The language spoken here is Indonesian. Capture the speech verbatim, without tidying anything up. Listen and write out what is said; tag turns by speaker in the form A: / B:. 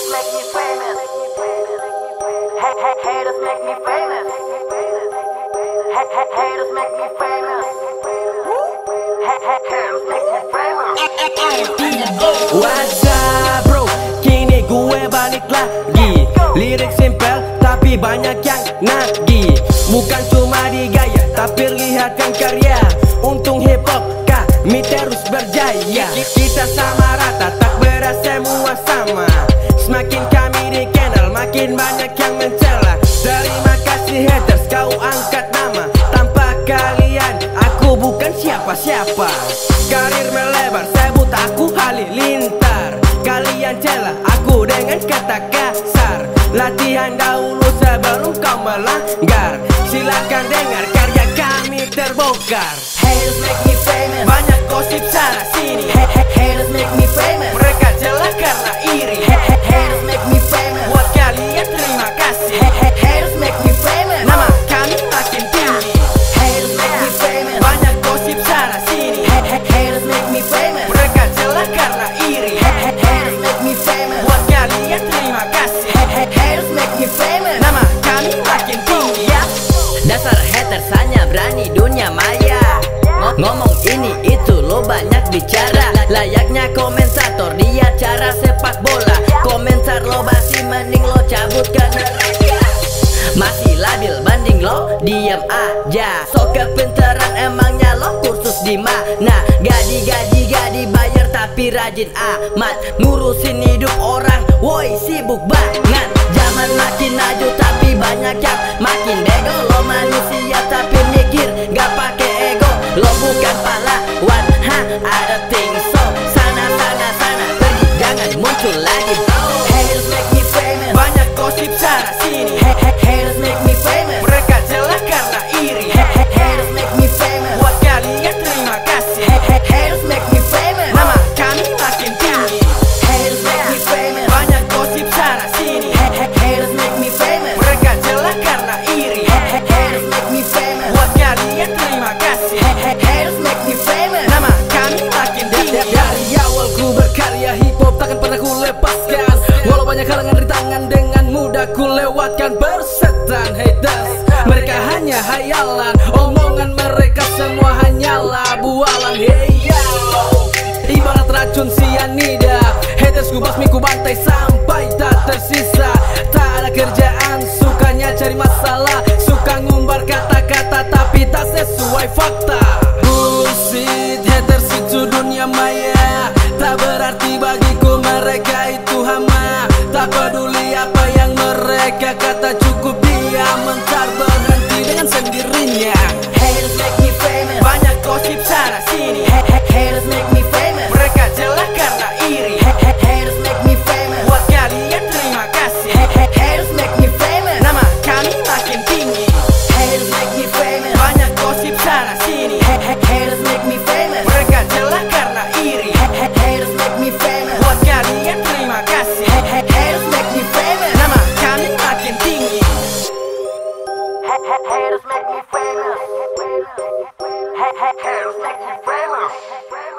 A: Haters make me famous. Ha- ha- Haters make me famous. Ha- ha- Haters make me famous. Ha- ha- Haters make me famous.
B: What's up bro, kini gue balik lagi. Lirik simpel tapi banyak yang nagih. Bukan cuma di gaya tapi lihatkan karya. Untung hip hop kami terus berjaya. Kita sama rata tak berat semua sama. Semakin kami dikenal makin banyak yang mencela. Terima kasih haters kau angkat nama. Tanpa kalian aku bukan siapa-siapa. Karir melebar sebut aku halilintar. Kalian cela aku dengan kata kasar. Latihan dahulu sebelum kau melanggar. Silakan dengar karya kami terbongkar.
A: Haters make me famous.
B: Banyak gosip sana sini.
A: Ha- ha- Haters make me famous.
B: Mereka jela karena iri.
A: Ha- ha- Haters make me famous.
B: Buat kalian terima kasih.
A: Ha- ha- Haters make me famous.
B: Nama kami makin tinggi.
A: Haters make me famous.
B: Banyak gosip sana sini.
A: Ha- ha- Haters make me famous.
B: Mereka jela karena iri.
A: Ha- ha- Haters make me famous.
B: Buat kalian terima kasih.
A: Ha- ha- Haters make me famous.
B: Nama kami makin tinggi ya.
C: Dasar haters hanya berani dunia maya. Ngomong ini itu lo banyak bicara. Layaknya komentator di acara sepak bola. Komentar lo basi mending lo cabut karena masih labil banding lo diam aja. So kepinteran emangnya lo kursus di mana? Gaji-gaji gak dibayar tapi rajin amat ngurusin hidup orang. Woi sibuk banget. Zaman makin maju tapi banyak yang makin bego. Lo manusia tapi mikir gak pakai ego. Lo bukan pahlawan, ha ada think so. Sana sana sana pergi jangan muncul lagi bro.
A: Haters make me famous.
B: Banyak gosip sana sini.
A: Ha- ha- Haters make me famous.
B: Mereka jela karena iri.
A: Ha- ha- Haters make me famous.
B: Buat kalian terima kasih.
A: Ha- ha- Haters make me famous.
B: Nama kami makin tinggi.
A: Haters make me famous.
B: Banyak gosip sana sini.
A: Ha- ha- Haters make me famous.
B: Mereka jela karena iri.
A: Ha- ha- Haters make me famous.
B: Buat kalian terima kasih.
A: Ha- ha- Haters make me famous.
B: Nama kami makin tinggi. Dari awal ku berkarya hip hop takkan pernah ku lepaskan. Walau banyak halangan rintangan dengan mudah ku lewatkan. Bersetan haters, mereka hanya hayalan. Omongan mereka semua hanyalah bualan. Hey yo, ibarat racun sianida. Haters ku basmi ku bantai sampai tak tersisa. Tak ada kerjaan, sukanya cari masalah. Suka ngumbar kata-kata tapi tak sesuai fakta. Bullshit, haters itu dunia maya. Tak berarti bagiku mereka itu hama. Tak peduli apa yang mereka kata, cukup dia mentar berhenti dengan sendirinya.
A: Haters make me famous.
B: Banyak gosip sana sini.
A: Ha- ha- Haters make me famous.
B: Mereka jela karena iri.
A: Ha- ha- Haters make me famous.
B: Buat kalian terima kasih.
A: Ha- ha- Haters make me famous.
B: Nama kami makin tinggi.
A: Haters make me famous.
B: Banyak gosip sana sini.
A: Ha- ha- Haters make me famous.
B: Mereka jela karena iri.
A: Ha- ha- Haters make me famous.
B: Buat kalian terima kasih.
A: Ha- ha- Haters make me famous.
B: Nama kami makin tinggi.
A: Ha- ha- Haters make me famous. Ha- ha- Haters make me famous.